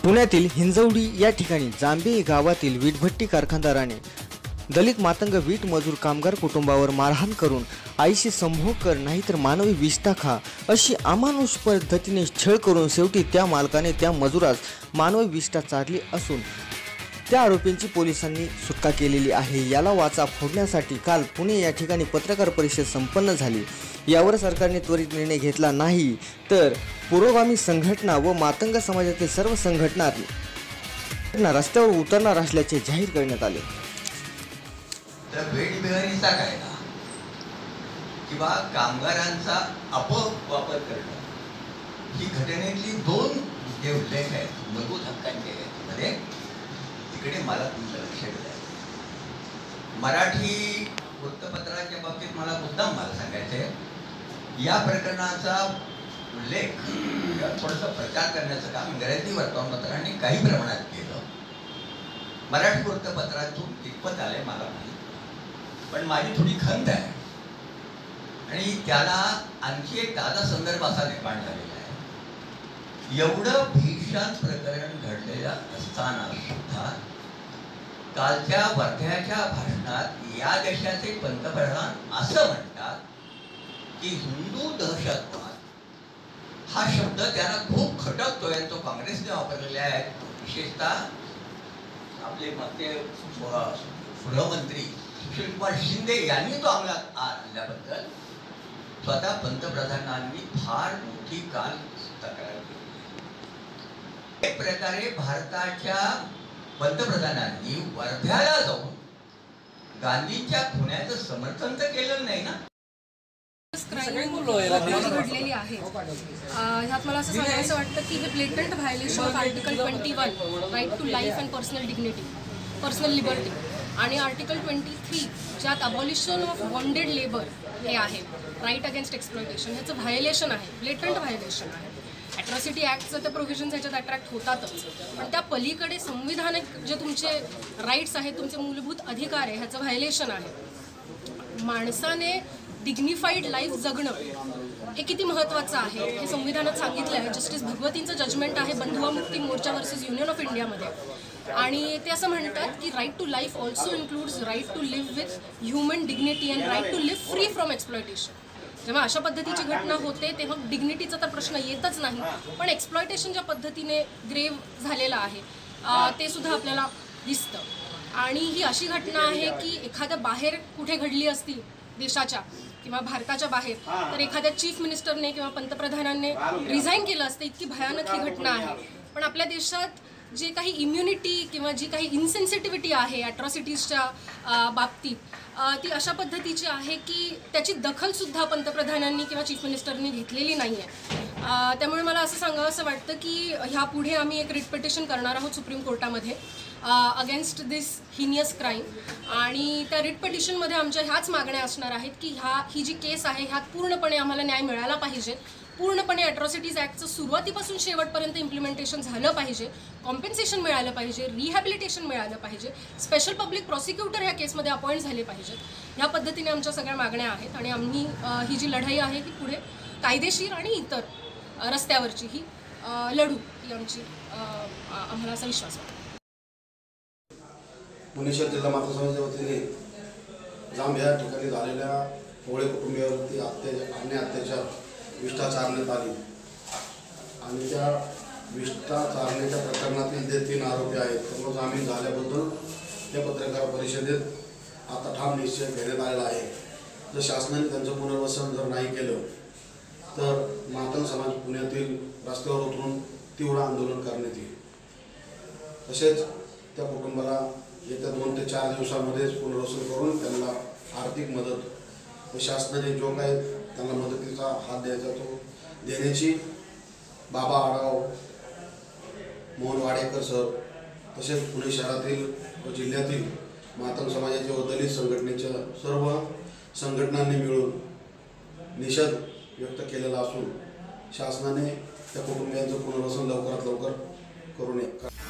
पुण्यातील हिंजवडी या ठिकाणी जांभे गावातील वीटभट्टी कारखानदाराने दलित मातंग वीट मजूर कामगार कुटुंबावर मारहाण करून आईशी संभोग कर नाहीतर मानवी विष टाका अशी अमानुष पद्धतीने छळ करून शेवटी त्या मालकाने त्या मजुरास मानवी विष्ठा चारली असून त्या आरोपींची पोलिसांनी सुटका केलेली आहे। याला वाचा फोडण्यासाठी काल पुणे या ठिकाणी पत्रकार परिषद संपन्न झाली। यावर सरकारने त्वरित निर्णय घेतला नाही तर पुरोगामी संघटना व मातंग समाजातील सर्व संघटना रस्त्यावर उतरणार असल्याचे जाहीर करण्यात आले। वेठबिहारीचा कायदा किंवा कामगारांचा अपवापर करणं ही घटनेतली दोन जे उल्लेख आहेत मूलभूत हक्कांचे मध्ये तिकडे मला तुमचं लक्ष द्यायचं। मराठी वृत्तपत्राच्या बाबतीत मला मुद्दाम सांगायचंय, या प्रकरणाचा उल्लेख थोडंसं प्रचार करण्याचं काम इंग्रजी वर्तमानपत्रांनी काही प्रमाणात केलं। मराठी वृत्तपत्रातून कितपत आले मला माहिती, पण माझी थोडी खंत आहे आणि त्याला आणखी एक ताजा संदर्भ असा निर्माण झालेला आहे। एवढं भीषण प्रकरण घडलेलं असताना सुद्धा कालच्या वर्ध्याच्या भाषणात या देशाचे पंतप्रधान असं म्हणतात की हिंदू दहशतवाद हा शब्द त्यांना खूप खटकतोय। तो काँग्रेसने वापरलेला आहे, विशेषतः आपले गृहमंत्री सुशीलकुमार शिंदे यांनी तो अंमलात आणल्याबद्दल स्वतः पंतप्रधानांनी फार मोठी काल तक्रार केली। एक प्रकारे भारताच्या पंतप्रधानांनी वर्ध्याला जाऊन गांधींच्या खुन्याचं समर्थन तर केलं नाही ना। घडलेली आहे ह्यात मला असं सांगायचं वाटतं की हे blatant violation of article 21 right to life and personal dignity, personal liberty, आणि आर्टिकल 23 ज्यात अबॉलिशन ऑफ बॉन्डेड लेबर हे आहे, राईट अगेन्स्ट एक्सप्लॉयटेशन, ह्याचं व्हायलेशन आहे, ब्लेटंट व्हायलेशन आहे। ॲट्रॉसिटी ॲक्टचं तर प्रोव्हिजन्स ह्याच्यात अट्रॅक्ट होतातच, पण त्या पलीकडे संविधानिक जे तुमचे राईट्स आहेत, तुमचे मूलभूत अधिकार आहे, ह्याचं व्हायलेशन आहे। माणसाने डिग्निफाईड लाईफ जगणं हे किती महत्त्वाचं आहे हे संविधानात सांगितलं आहे। जस्टिस भगवतींचं जजमेंट आहे बंधुआ Mukti Morcha versus union of इंडियामध्ये, आणि ते असं म्हणतात की right to life also includes right to live with human dignity and right to live free from exploitation. जेव्हा अशा पद्धतीची घटना होते तेव्हा डिग्निटीचा तर प्रश्न येतच नाही, पण एक्सप्लॉयटेशन ज्या पद्धतीने ग्रेव झालेलं आहे ते सुद्धा आपल्याला दिसतं। आणि ही अशी घटना आहे की एखाद्या बाहेर कुठे घडली असती देशाच्या किंवा भारताच्या बाहेर, तर एखाद्या चीफ मिनिस्टरने किंवा पंतप्रधानांनी रिझाईन केलं असतं, इतकी भयानक ही घटना आहे। पण आपल्या देशात जे काही इम्युनिटी किंवा जी काही इन्सेन्सिटिव्हिटी आहे ॲट्रॉसिटीजच्या बाबतीत ती अशा पद्धतीची आहे की त्याची दखलसुद्धा पंतप्रधानांनी किंवा चीफ मिनिस्टरनी घेतलेली नाही आहे। त्यामुळे मला असं सांगावं असं वाटतं की ह्यापुढे आम्ही एक रिट पिटिशन करणार आहोत सुप्रीम कोर्टामध्ये अगेन्स्ट दिस हिनियस क्राईम, आणि त्या रिट पिटिशनमध्ये आमच्या ह्याच मागण्या असणार आहेत की ही जी केस आहे ह्यात पूर्णपणे आम्हाला न्याय मिळाला पाहिजे, पूर्णपणे ॲट्रॉसिटीज ॲक्टचं सुरुवातीपासून शेवटपर्यंत इम्प्लिमेंटेशन झालं पाहिजे, कॉम्पेन्सेशन मिळालं पाहिजे, रिहॅबिलिटेशन मिळालं पाहिजे, स्पेशल पब्लिक प्रॉसिक्युटर ह्या केसमध्ये अपॉइंट झाले पाहिजेत। ह्या पद्धतीने आमच्या सगळ्या मागण्या आहेत आणि आम्ही ही जी लढाई आहे ती पुढे कायदेशीर आणि इतर रस्त्यावरची ही लढू ही आमची आम्हाला असा विश्वास वाटतो। पुणे शहर जिल्हा मातंग समाजाच्या वतीने जांभे या ठिकाणी झालेल्या होळे कुटुंबियावरती अत्याचार विष्ठा चारण्यात आली, आणि त्या विष्ठा चारण्याच्या प्रकरणातील जे 3 आरोपी आहेत त्यांना जामीन झाल्याबद्दल या पत्रकार परिषदेत आता ठाम निश्चय घेण्यात आलेला आहे। जर शासनाने त्यांचं पुनर्वसन जर नाही केलं तर मातंग समाज पुण्यातील रस्त्यावर उतरून तीव्र आंदोलन करण्यात येईल। तसेच त्या कुटुंबाला येत्या 2 ते 4 दिवसांमध्येच पुनर्वसन करून त्यांना आर्थिक मदत व शासनाने जो काही त्यांना मदतीचा हात द्यायचा तो देण्याची बाबा आडगाव, मोहन वाडेकर सर, तसेच पुणे शहरातील व जिल्ह्यातील मातंग समाजाच्या व दलित संघटनेच्या सर्व संघटनांनी मिळून निषेध व्यक्त केलेला असून शासनाने त्या कुटुंबियांचं पुनर्वसन लवकरात लवकर करू नये।